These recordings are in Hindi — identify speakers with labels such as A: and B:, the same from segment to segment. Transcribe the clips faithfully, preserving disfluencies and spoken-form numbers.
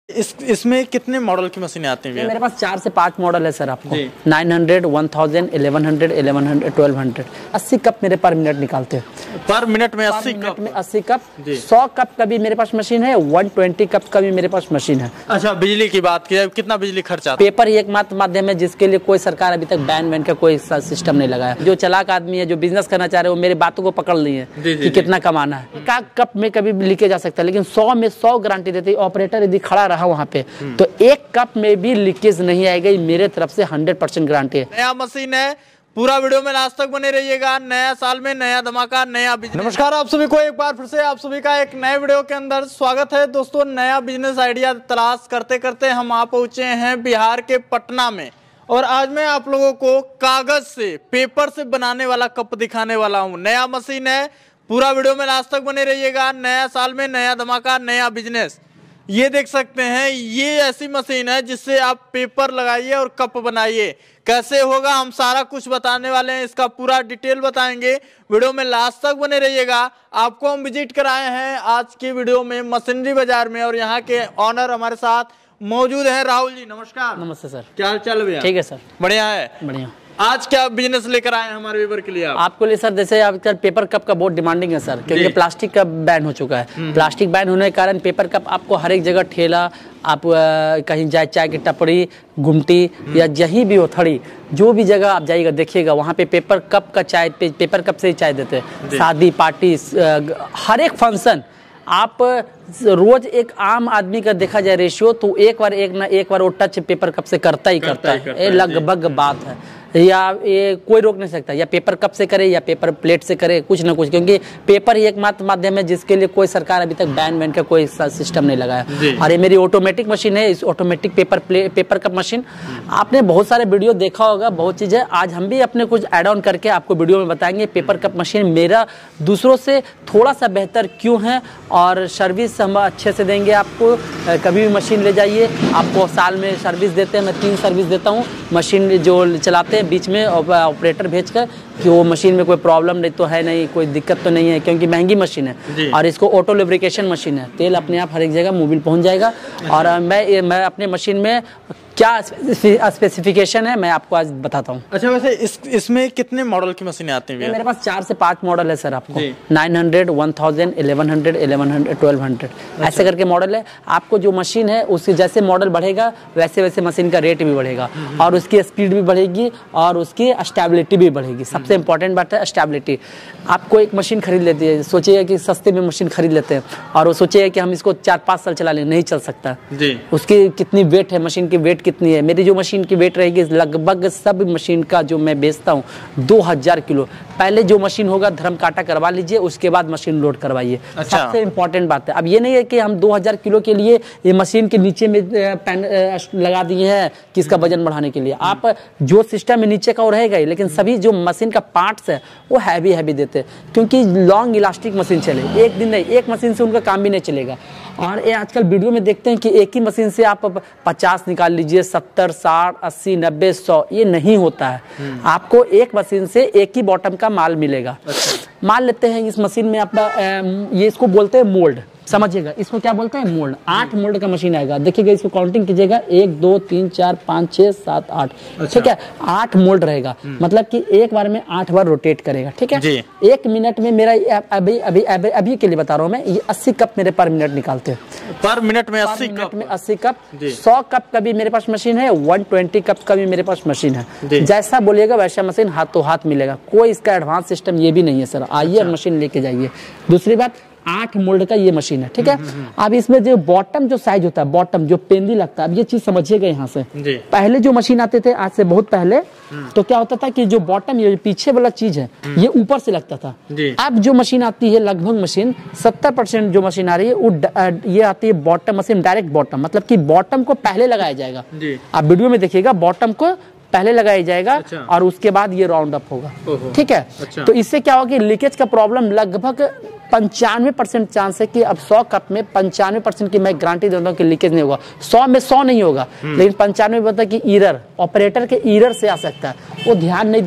A: इस इसमें कितने मॉडल की मशीनें आती हैं?
B: मेरे पास चार से पांच मॉडल है सर। आपको nine hundred, one thousand, eleven hundred, eleven hundred, twelve hundred, अस्सी कप मेरे पर मिनट निकालते हैं।
A: पर मिनट में अस्सी कप
B: में अस्सी कप, सौ कप का भी मेरे पास मशीन है, वन ट्वेंटी कप का भी मेरे पास मशीन है।
A: अच्छा, बिजली की बात की, कितना बिजली खर्च आता है?
B: पेपर ही एकमात्र माध्यम है जिसके लिए कोई सरकार अभी तक बैन वैन का कोई सिस्टम नहीं लगाया। जो चालाक आदमी है, जो बिजनेस करना चाह रहे हैं, वो मेरी बातों को पकड़ ली है कि कितना कमाना है। का कप में कभी लीकेज आ सकता है, लेकिन सौ में सौ गारंटी देती है। ऑपरेटर यदि खड़ा रहा वहाँ पे तो एक कप में भी लीकेज नहीं आएगा, मेरे तरफ से हंड्रेड परसेंट गारंटी है।
A: नया मशीन है, पूरा वीडियो में लास्ट तक बने रहिएगा। नया साल में नया धमाका, नया बिजनेस। नमस्कार आप सभी को एक बार फिर से आप सभी का एक नए वीडियो के अंदर स्वागत है। दोस्तों, नया बिजनेस आइडिया तलाश करते करते हम आ पहुंचे हैं बिहार के पटना में, और आज मैं आप लोगों को कागज से, पेपर से बनाने वाला कप दिखाने वाला हूँ। नया मशीन है, पूरा वीडियो में लास्ट तक बने रहिएगा। नया साल में नया धमाका, नया बिजनेस। ये देख सकते हैं, ये ऐसी मशीन है जिससे आप पेपर लगाइए और कप बनाइए। कैसे होगा हम सारा कुछ बताने वाले हैं, इसका पूरा डिटेल बताएंगे। वीडियो में लास्ट तक बने रहिएगा। आपको हम विजिट कराए हैं आज की वीडियो में मशीनरी बाजार में, और यहाँ के ऑनर हमारे साथ मौजूद है। राहुल जी, नमस्कार।
B: नमस्ते सर,
A: क्या हाल चाल भैया?
B: ठीक है सर,
A: बढ़िया है।
B: बढ़िया।
A: आज क्या बिजनेस लेकर आए हैं हमारे व्यूअर के लिए? आप
B: आपको लिए सर, जैसे आजकल पेपर कप का बहुत डिमांडिंग है सर, क्योंकि प्लास्टिक का बैन हो चुका है। प्लास्टिक बैन होने के कारण पेपर कप आपको हर एक जगह, ठेला, आप कहीं जाए, चाय की टपरी, गुमटी या जहीं भी हो, थड़ी, जो भी जगह आप जाइएगा देखिएगा वहाँ पे पेपर कप का चाय, पे, पेपर कप से ही चाय देते हैं। शादी पार्टी, हर एक फंक्शन, आप रोज एक आम आदमी का देखा जाए रेशियो, तो एक बार एक ना एक बार वो टच पेपर कप से करता ही करता, करता है। ये लगभग बात है, या ये कोई रोक नहीं सकता। या पेपर कप से करे या पेपर प्लेट से करे, कुछ ना कुछ, क्योंकि पेपर ही एकमात्र माध्यम है जिसके लिए कोई सरकार अभी तक बैन वैन का कोई सिस्टम नहीं लगाया। और ये मेरी ऑटोमेटिक मशीन है, इस automatic paper paper cup machine. आपने बहुत सारे वीडियो देखा होगा, बहुत चीज़ है। आज हम भी अपने कुछ एड ऑन करके आपको वीडियो में बताएंगे पेपर कप मशीन मेरा दूसरों से थोड़ा सा बेहतर क्यों है, और सर्विस हम अच्छे से देंगे आपको। कभी भी मशीन ले जाइए, आपको साल में सर्विस देते हैं। मैं तीन सर्विस देता हूँ। मशीन जो चलाते हैं बीच में ऑपरेटर भेजकर कि वो मशीन में कोई प्रॉब्लम नहीं तो है, नहीं कोई दिक्कत तो नहीं है, क्योंकि महंगी मशीन है। और इसको ऑटो लुब्रिकेशन मशीन है, तेल अपने आप हर एक जगह मोबिल पहुंच जाएगा। और मैं मैं अपने मशीन में क्या स्पेसिफिकेशन है मैं आपको आज बताता हूँ।
A: अच्छा, वैसे इस इसमें कितने मॉडल की मशीनें आती हैं?
B: मेरे पास चार से पांच मॉडल है सर। आपको nine hundred, one thousand, eleven hundred, eleven hundred, twelve hundred, ऐसे करके मॉडल है। आपको जो मशीन है उसके जैसे मॉडल बढ़ेगा वैसे वैसे मशीन का रेट भी बढ़ेगा, और उसकी स्पीड भी बढ़ेगी, और उसकी स्टेबिलिटी भी बढ़ेगी। सबसे इंपॉर्टेंट बात है स्टेबिलिटी। आपको एक मशीन खरीद लेती है, सोचिए कि सस्ते में मशीन खरीद लेते हैं, और वो सोचिए कि हम इसको चार पाँच साल चला लें, नहीं चल सकता जी। उसकी कितनी वेट है, मशीन की वेट कितनी है? मेरी जो मशीन की वेट रहेगी लगभग सब मशीन का जो मैं बेचता हूँ दो हज़ार किलो। पहले जो मशीन होगा धर्म काटा करवा लीजिए, उसके बाद मशीन लोड करवाइए। अच्छा। सबसे इंपॉर्टेंट बात है। अब ये नहीं है कि हम दो हज़ार किलो के लिए ये मशीन के नीचे में पैन लगा दिए हैं कि इसका वजन बढ़ाने के लिए। आप जो सिस्टम में नीचे का वो रहेगा ही, लेकिन सभी जो मशीन का पार्ट्स है वो हैवी हैवी देते हैं, क्योंकि लॉन्ग इलास्टिक मशीन चले। एक दिन नहीं, एक मशीन से उनका काम भी नहीं चलेगा। और ये आजकल वीडियो में देखते हैं कि एक ही मशीन से आप पचास निकाल लीजिए, सत्तर, साठ, अस्सी, नब्बे, सौ, ये नहीं होता है। आपको एक मशीन से एक ही बॉटम का माल मिलेगा। अच्छा। मान लेते हैं इस मशीन में आप, ये इसको बोलते हैं मोल्ड, समझिएगा इसको क्या बोलते हैं, मोल्ड। आठ मोल्ड का मशीन आएगा, देखिएगा इसको काउंटिंग कीजिएगा, एक दो तीन चार पाँच छः सात आठ, ठीक है, आठ मोल्ड रहेगा। मतलब कि एक बार में आठ बार रोटेट करेगा, ठीक है जी। एक मिनट में मेरा अभी अभी अभी अभी के लिए बता रहा हूँ मैं, ये अस्सी कप मेरे पर मिनट निकालते हैं।
A: पर मिनट में अस्सी कप
B: में अस्सी कप, सौ कप का भी मेरे पास मशीन है, वन ट्वेंटी कप का भी मेरे पास मशीन है। जैसा बोलिएगा वैसा मशीन हाथों हाथ मिलेगा। कोई इसका एडवांस सिस्टम ये भी नहीं है सर। आइए मशीन लेके जाइए। दूसरी बात, आठ मोल्ड का ये मशीन है, ठीक है। अब इसमें जो बॉटम जो साइज होता है, बॉटम जो पेंदी लगता है, अब ये चीज समझिएगा यहाँ से। पहले जो मशीन आते थे आज से बहुत पहले, तो क्या होता था कि जो बॉटम, ये पीछे वाला चीज है, ये ऊपर से लगता था। अब जो मशीन आती है, लगभग मशीन सत्तर परसेंट जो मशीन आ रही है वो ये आती है बॉटम मशीन, डायरेक्ट बॉटम, मतलब कि बॉटम को पहले लगाया जाएगा। आप वीडियो में देखिएगा, बॉटम को पहले लगाया जाएगा। अच्छा। और उसके बाद ये राउंड अप होगा, ठीक है। अच्छा। तो इससे क्या होगा कि लीकेज का प्रॉब्लम लगभग पंचानवे परसेंट चांस है कि अब सौ कप में पंचानवे परसेंट की मैं गारंटी देता हूँ कि लीकेज नहीं होगा। सौ में सौ नहीं होगा, लेकिन पंचानवे पता कि ईरर, ऑपरेटर के ईरर से आ सकता है, वो ध्यान नहीं दे रहा है।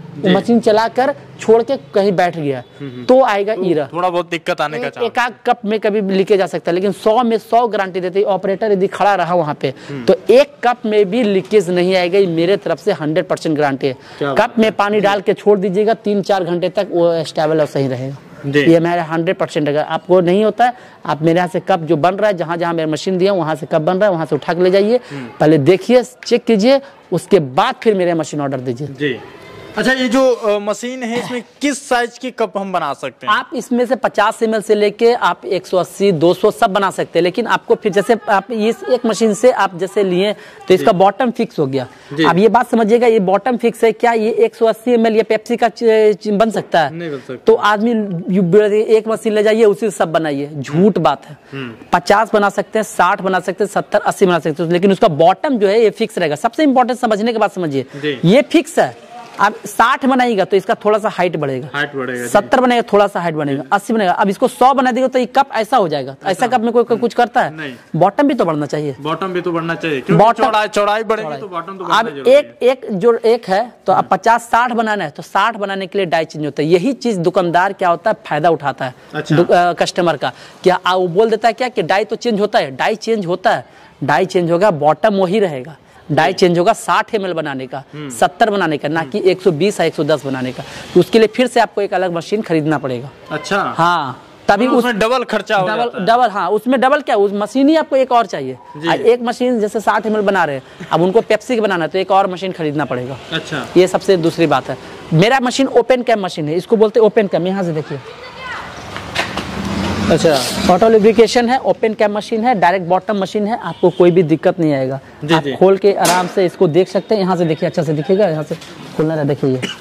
B: वो मशीन चलाकर छोड़ के कहीं बैठ गया तो आएगा ईरर,
A: थोड़ा बहुत दिक्कत आने का चांस।
B: एक आध कप में कभी लीकेज आ सकता है, लेकिन सौ में सौ गारंटी देती है। ऑपरेटर यदि खड़ा रहा वहाँ पे तो एक कप में भी लीकेज नहीं आएगा, ये मेरे तरफ से हंड्रेड परसेंट गारंटी है। कप में पानी डाल के छोड़ दीजिएगा, तीन चार घंटे तक वो स्टेबल और सही रहेगा। ये मेरा हंड्रेड परसेंट अगर आपको नहीं होता है, आप मेरे यहाँ से कप जो बन रहा है, जहाँ जहाँ मेरा मशीन दिया वहाँ से कप बन रहा है, वहाँ से उठा के ले जाइए, पहले देखिए, चेक कीजिए, उसके बाद फिर मेरे मशीन ऑर्डर दीजिए।
A: अच्छा, ये जो आ, मशीन है इसमें किस साइज की कप हम बना सकते हैं?
B: आप इसमें से पचास एम एल से लेके आप एक सौ अस्सी दो सौ सब बना सकते हैं, लेकिन आपको फिर जैसे आप इस एक मशीन से आप जैसे लिए तो इसका बॉटम फिक्स हो गया। आप ये बात समझिएगा, ये बॉटम फिक्स है, क्या ये एक सौ अस्सी एम एल या पेप्सी का बन सकता है?
A: नहीं बन सकता।
B: तो आदमी एक मशीन ले जाइए, उसी से सब बनाइए, झूठ बात है। पचास बना सकते हैं, साठ बना सकते हैं, सत्तर अस्सी बना सकते हैं, लेकिन उसका बॉटम जो है ये फिक्स रहेगा। सबसे इंपॉर्टेंट समझने के बाद समझिए, ये फिक्स है। अब साठ बनाएगा तो इसका थोड़ा सा हाइट बढ़ेगा, हाइट बढ़ेगा, सत्तर बनाएगा थोड़ा सा हाइट बढ़ेगा, अस्सी बनाएगा। अब इसको सौ बना देगा तो ये कप ऐसा हो जाएगा। ऐसा कप में कोई, कोई कुछ करता है? नहीं। बॉटम भी तो बढ़ना चाहिए,
A: बॉटम भी तो बढ़ना चाहिए, क्योंकि चौड़ाई चौड़ाई बढ़ेगी तो बॉटम तो बढ़ना
B: अब एक एक जो एक है तो अब पचास साठ बनाना है तो साठ बनाने के लिए डाई चेंज होता है। यही चीज दुकानदार क्या होता है, फायदा उठाता है अच्छा। कस्टमर का क्या वो बोल देता है क्या कि डाई तो चेंज होता है, डाई चेंज होता है, डाई चेंज होगा, बॉटम वही रहेगा। डाई चेंज होगा साठ एम एल बनाने का, सत्तर बनाने का, ना कि एक सौ बीस या एक सौ दस बनाने का। तो उसके लिए फिर से आपको एक अलग मशीन खरीदना पड़ेगा।
A: अच्छा,
B: हाँ, तभी
A: तो उसमें डबल खर्चा हो
B: डबल
A: जाता है।
B: डबल हाँ, उसमें डबल क्या, उस मशीन ही आपको एक और चाहिए। एक मशीन जैसे साठ एम एल बना रहे हैं, अब उनको पेप्सी की बनाना है तो एक और मशीन खरीदना पड़ेगा।
A: अच्छा,
B: ये सबसे दूसरी बात है। मेरा मशीन ओपन कैम मशीन है, इसको बोलते हैं ओपन कैम। यहाँ से देखिए, अच्छा, ऑटो लुब्रिकेशन है, ओपन कैम मशीन है, डायरेक्ट बॉटम मशीन है, आपको कोई भी दिक्कत नहीं आएगा। आप खोल के आराम से इसको देख सकते हैं। यहाँ से देखिए, अच्छा से दिखेगा, यहाँ से खोलना है, देखिए ये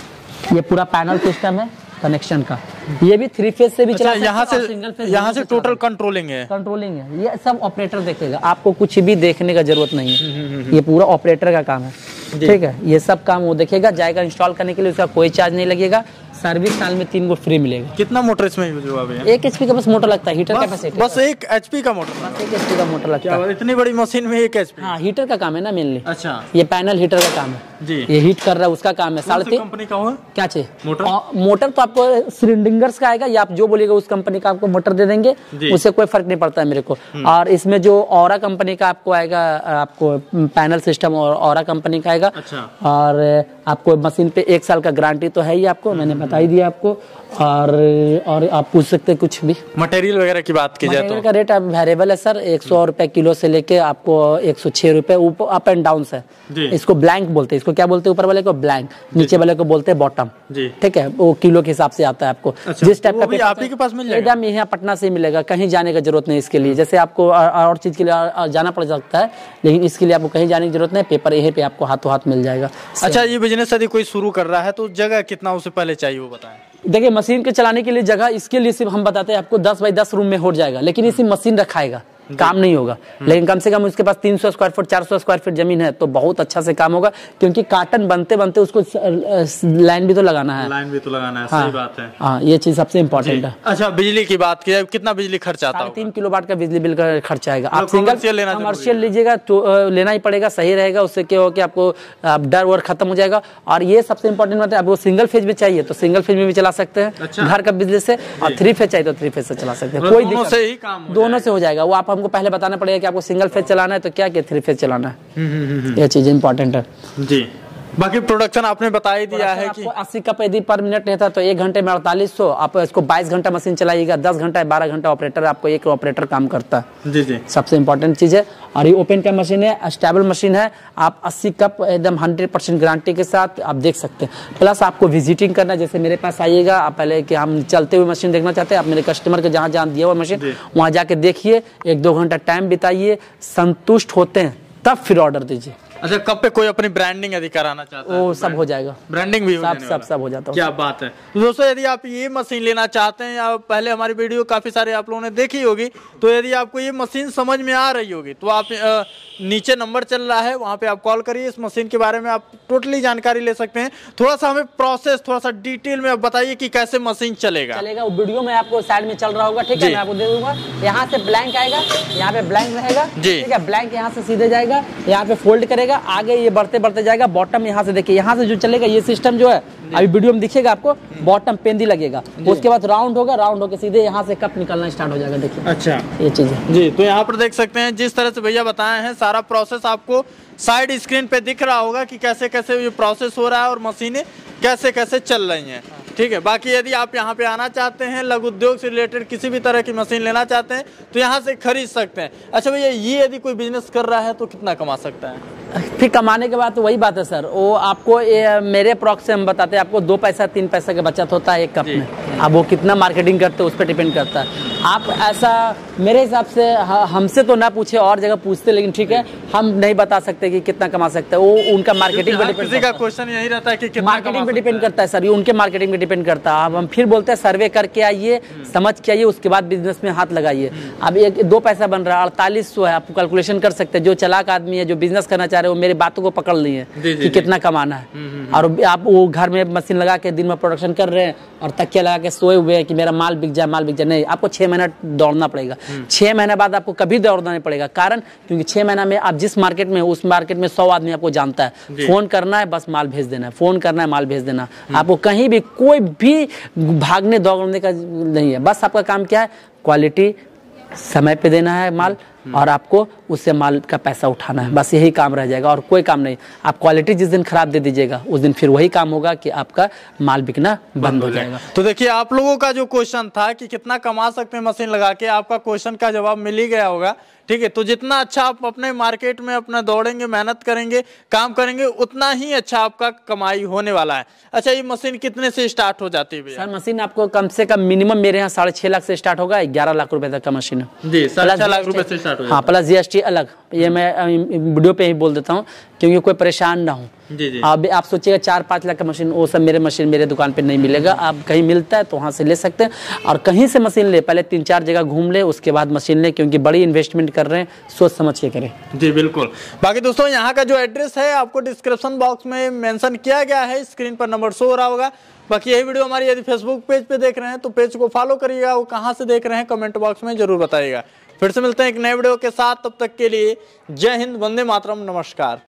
B: ये पूरा पैनल सिस्टम है कनेक्शन का। ये भी थ्री फेज से भी चला सकते हैं,
A: यहाँ से सिंगल फेज, यहाँ से टोटल कंट्रोलिंग है,
B: कंट्रोलिंग है। ये सब ऑपरेटर देखेगा, आपको कुछ भी देखने का जरूरत नहीं है, ये पूरा ऑपरेटर का काम है। ठीक है, ये सब काम वो देखेगा, जाएगा। इंस्टॉल करने के लिए उसका कोई चार्ज नहीं लगेगा। सर्विस साल में तीन को फ्री मिलेगा।
A: कितना मोटर इसमें यूज हुआ है?
B: एक एचपी का बस मोटर लगता है, हीटर कैपेसिटी
A: बस एक एचपी का मोटर,
B: बस एक एचपी का मोटर लगता है।
A: इतनी बड़ी मशीन में एक एचपी?
B: हाँ, हीटर का काम है ना मेनली।
A: अच्छा,
B: ये पैनल हीटर का काम है जी, ये हीट कर रहा है, उसका काम है। साढ़े तीन
A: कंपनी का हो, क्या चाहिए
B: मोटर? मोटर तो आपको श्रीडिंगर्स का आएगा, या आप जो बोलेगा उस कंपनी का आपको मोटर दे देंगे, उससे कोई फर्क नहीं पड़ता है मेरे को। और इसमें जो औरा कंपनी का आपको आएगा, आपको पैनल सिस्टम और औरा कंपनी का आएगा। और आपको मशीन पे एक साल का गारंटी तो है ही, आपको मैंने बता ही दिया आपको। और और आप पूछ सकते हैं कुछ भी।
A: मटेरियल वगैरह की बात की जाए तो
B: मटेरियल का रेट वेरिएबल है सर, एक सौ रुपए किलो से लेके आपको एक सौ छह रुपए ऊपर, अप एंड डाउन है। इसको ब्लैंक बोलते हैं, इसको क्या बोलते हैं? ऊपर वाले को ब्लैंक, नीचे वाले को बोलते हैं बॉटम। ठीक है, वो किलो के हिसाब से आता है आपको।
A: अच्छा, जिस टाइप का आप ही के पास मिल जाएगा,
B: एकदम यहाँ पटना से मिलेगा, कहीं जाने की जरूरत नहीं इसके लिए। जैसे आपको और चीज के लिए जाना पड़ सकता है, लेकिन इसके लिए आपको कहीं जाने की जरूरत नहीं, पेपर यहीं पे आपको हाथों हाथ मिल जाएगा।
A: अच्छा, ये बिजनेस यदि कोई शुरू कर रहा है तो जगह कितना उसे पहले चाहिए वो बताएं?
B: देखिए, मशीन के चलाने के लिए जगह इसके लिए सिर्फ हम बताते हैं आपको दस बाई दस रूम में हो जाएगा, लेकिन इसी मशीन रखाएगा, काम नहीं होगा। लेकिन कम से कम उसके पास तीन सौ स्क्वायर फुट चार सौ स्क्वायर फीट जमीन है तो बहुत अच्छा से काम होगा, क्योंकि कार्टन बनते बनते उसको लाइन भी तो लगाना है,
A: लाइन भी तो लगाना है।
B: हाँ,
A: सही बात है।
B: हाँ, ये चीज सबसे इम्पोर्टेंट है।
A: अच्छा, बिजली की बात की जाए, कितना बिजली खर्च आता है?
B: तीन किलो वाट का बिजली बिल का खर्चा आएगा। आप सिंगल कमर्शियल लीजिएगा तो लेना ही पड़ेगा, सही रहेगा। उससे क्या हो कि आपको डर वर खत्म हो जाएगा। और ये सबसे इम्पोर्टेंट बात है, आपको सिंगल फेज में चाहिए तो सिंगल फेज में भी चला सकते हैं घर का बिजली से, और थ्री फेज चाहिए तो थ्री फेज से चला सकते हैं। कोई दिक्कत
A: से ही काम
B: दोनों से हो जाएगा। वो आप हमको पहले बताना पड़ेगा कि आपको सिंगल फेज चलाना है तो क्या क्या थ्री फेज चलाना है, ये चीज इंपॉर्टेंट है जी।
A: बाकी प्रोडक्शन आपने बता ही दिया है कि
B: अस्सी कप यदि पर मिनट रहता तो एक घंटे में अड़तालीस सौ, आप इसको बाईस घंटा मशीन चलाइएगा, दस घंटा बारह घंटा ऑपरेटर, आपको एक ऑपरेटर काम करता है
A: जी जी।
B: सबसे इंपॉर्टेंट चीज है। और ये ओपन कैम मशीन है, स्टेबल मशीन है। आप अस्सी कप एकदम हंड्रेड परसेंट गारंटी के साथ आप देख सकते हैं। प्लस आपको विजिटिंग करना, जैसे मेरे पास आइएगा आप, पहले कि हम चलते हुए मशीन देखना चाहते हैं, आप मेरे कस्टमर के जहाँ जहाँ दिया हुआ मशीन वहाँ जाके देखिए, एक दो घंटा टाइम बिताइए, संतुष्ट होते हैं तब फिर ऑर्डर दीजिए।
A: अच्छा, कब पे कोई अपनी ब्रांडिंग यदि कराना चाहता है
B: वो सब हो जाएगा,
A: ब्रांडिंग भी हो
B: सब सब सब हो जाता है।
A: क्या बात है। तो दोस्तों, यदि आप ये मशीन लेना चाहते हैं, या पहले हमारी वीडियो काफी सारे आप लोगों ने देखी होगी, तो यदि आपको ये मशीन समझ में आ रही होगी तो आप नीचे नंबर चल रहा है, वहाँ पे आप कॉल करिए, इस मशीन के बारे में आप टोटली जानकारी ले सकते हैं। थोड़ा सा हमें प्रोसेस थोड़ा सा डिटेल में आप बताइए कि कैसे मशीन चलेगा।
B: चलेगा वो वीडियो में आपको साइड में चल रहा होगा, ठीक है, मैं आपको दे दूंगा। यहाँ से ब्लैंक आएगा, यहाँ पे ब्लैंक रहेगा, ठीक है, ब्लैंक यहाँ से सीधे जाएगा, यहाँ पे फोल्ड करेगा, आगे ये बढ़ते बढ़ते जाएगा, बॉटम यहाँ से देखिए, यहाँ से जो चलेगा ये सिस्टम जो है अभी वीडियो में दिखेगा आपको, बॉटम पेंदी लगेगा, उसके बाद राउंड होगा, राउंड होकर सीधे यहाँ से कप निकलना स्टार्ट हो जाएगा। देखिए
A: अच्छा
B: ये चीज है
A: जी। तो यहाँ पर देख सकते हैं जिस तरह से भैया बताए हैं, सारा प्रोसेस आपको साइड स्क्रीन पे दिख रहा होगा कि कैसे कैसे ये प्रोसेस हो रहा है और मशीनें कैसे कैसे चल रही हैं, ठीक है। बाकी यदि आप यहाँ पे आना चाहते हैं, लघु उद्योग से रिलेटेड किसी भी तरह की मशीन लेना चाहते हैं तो यहाँ से खरीद सकते हैं। अच्छा भैया, ये यदि कोई बिजनेस कर रहा है तो कितना कमा सकता है?
B: फिर कमाने के बाद तो वही बात है सर, वो आपको ये, मेरे अप्रॉक्स से हम बताते हैं आपको, दो पैसा तीन पैसा का बचत होता है एक कप में। अब वो कितना मार्केटिंग करते हैं उस पर डिपेंड करता है। आप ऐसा मेरे हिसाब से हमसे तो ना पूछे, और जगह पूछते, लेकिन ठीक है हम नहीं बता सकते कि कितना कमा सकते हैं, वो उनका मार्केटिंग पे डिपेंड करता है।
A: क्वेश्चन यही रहता है कि कितना
B: मार्केटिंग पे डिपेंड करता है सर, ये उनके मार्केटिंग पे डिपेंड करता है। अब हम फिर बोलते हैं सर्वे करके आइए, समझ के आइए, उसके बाद बिजनेस में हाथ लगाइए। अब एक दो पैसा बन रहा है, अड़तालीस सौ है, आप कैलकुलेशन कर सकते हैं। जो चालाक आदमी है, जो बिजनेस करना चाह रहे हो, मेरी बातों को पकड़ लिए कि कितना कमाना है, और आप वो घर में मशीन लगा के दिन में प्रोडक्शन कर रहे हैं और तकिया लगा के सोए हुए हैं कि मेरा माल बिक जाए, माल बिक जाए। नहीं, आपको छह महीना दौड़ना पड़ेगा। छह महीने बाद आपको कभी दौड़ना नहीं पड़ेगा, कारण क्योंकि छह महीना में आप जिस मार्केट में, उस मार्केट में सौ आदमी आपको जानता है। फोन करना है, बस माल भेज देना है, फोन करना है, माल भेज देना। आपको कहीं भी कोई भी भागने दौड़ने का नहीं है, बस आपका काम क्या है, क्वालिटी समय पे देना है माल, और आपको उससे माल का पैसा उठाना है, बस यही काम रह जाएगा और कोई काम नहीं। आप क्वालिटी जिस दिन खराब दे दीजिएगा, उस दिन फिर वही काम होगा कि आपका माल बिकना बंद हो जाएगा।
A: तो देखिए, आप लोगों का जो क्वेश्चन था कि कितना कमा सकते हैं मशीन लगा के, आपका क्वेश्चन का जवाब मिल ही गया होगा, ठीक है। तो जितना अच्छा आप अपने मार्केट में अपना दौड़ेंगे, मेहनत करेंगे, काम करेंगे, उतना ही अच्छा आपका कमाई होने वाला है। अच्छा, ये मशीन कितने से स्टार्ट हो जाती है भैया?
B: सर मशीन आपको कम से कम मिनिमम मेरे यहाँ साढ़े छह लाख से स्टार्ट होगा, ग्यारह लाख रुपए तक का मशीन है
A: जी। साढ़े छह लाख रुपए से स्टार्ट हो जाता है।
B: हाँ, प्लस जीएसटी अलग। ये मैं वीडियो पे ही बोल देता हूँ क्योंकि कोई परेशान ना हो।
A: जी जी।
B: अब आप सोचिएगा चार पाँच लाख का मशीन, वो सब मेरे मशीन मेरे दुकान पे नहीं मिलेगा। आप कहीं मिलता है तो वहाँ से ले सकते हैं, और कहीं से मशीन ले, पहले तीन चार जगह घूम ले, उसके बाद मशीन ले, क्योंकि बड़ी इन्वेस्टमेंट कर रहे हैं, सोच समझ के करें।
A: जी बिल्कुल। बाकी दोस्तों, यहाँ का जो एड्रेस है आपको डिस्क्रिप्शन बॉक्स में मेंशन किया गया है, स्क्रीन पर नंबर शो हो रहा होगा। बाकी यही वीडियो हमारी यदि फेसबुक पेज पे देख रहे हैं तो पेज को फॉलो करिएगा, वो कहाँ से देख रहे हैं कमेंट बॉक्स में जरूर बताइएगा। फिर से मिलते हैं एक नए वीडियो के साथ, तब तक के लिए जय हिंद, वंदे मातरम, नमस्कार।